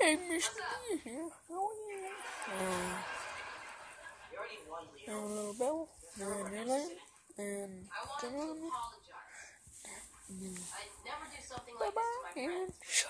Hey, Mr.Deer here. How are you? A little bell, and turn on me. Bye-bye, and